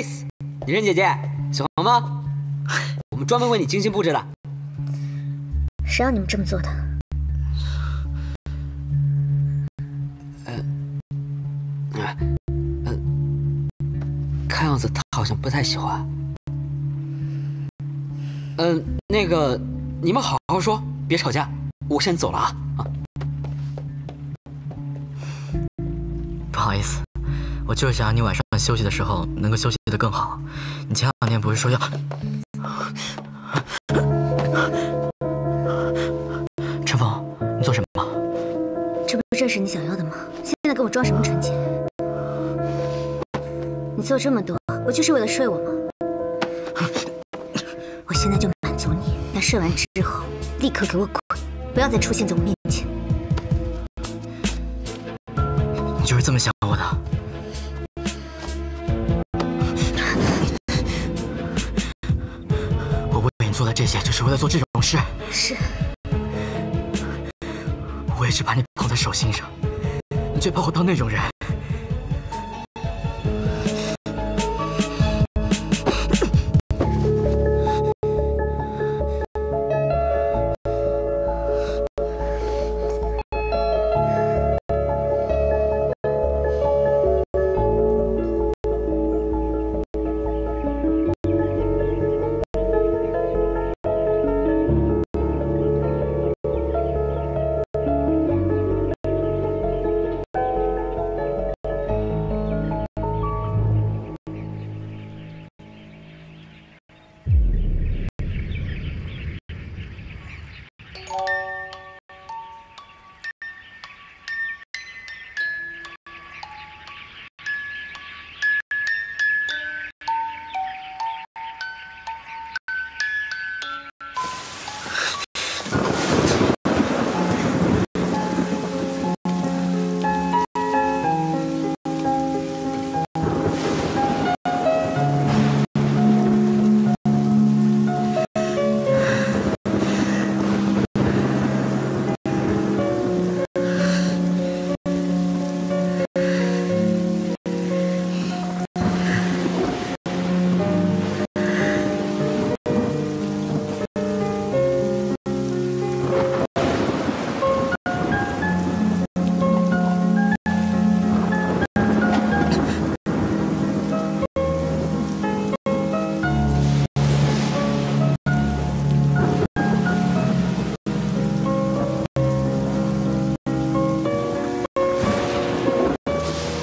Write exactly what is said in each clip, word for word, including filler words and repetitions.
Ice， 你任姐姐喜欢吗？我们专门为你精心布置的。 谁让你们这么做的？ 呃，呃，呃，看样子他好像不太喜欢。嗯、呃，那个，你们好好说，别吵架。我先走了啊啊！ 不好意思，我就是想让你晚上休息的时候能够休息得更好。你前两天不是说要……陈峰，你做什么？ 这不正是你想要的吗？现在跟我装什么纯洁？你做这么多，不就是为了睡我吗？我现在就满足你，但睡完之后立刻给我滚，不要再出现在我面前。 你就是这么想我的？我为你做的这些，只是为了做这种事。 是。 我一直把你捧在手心上，你却把我当那种人。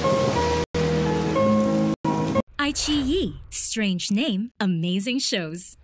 iQIYI, strange name, amazing shows.